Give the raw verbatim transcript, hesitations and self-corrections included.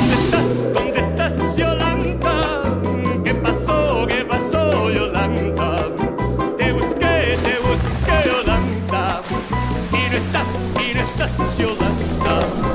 ¿Dónde estás? ¿Dónde estás, Yolanda? ¿Qué pasó? ¿Qué pasó, Yolanda? Te busqué, te busqué, Yolanda, y no estás, y no estás, Yolanda.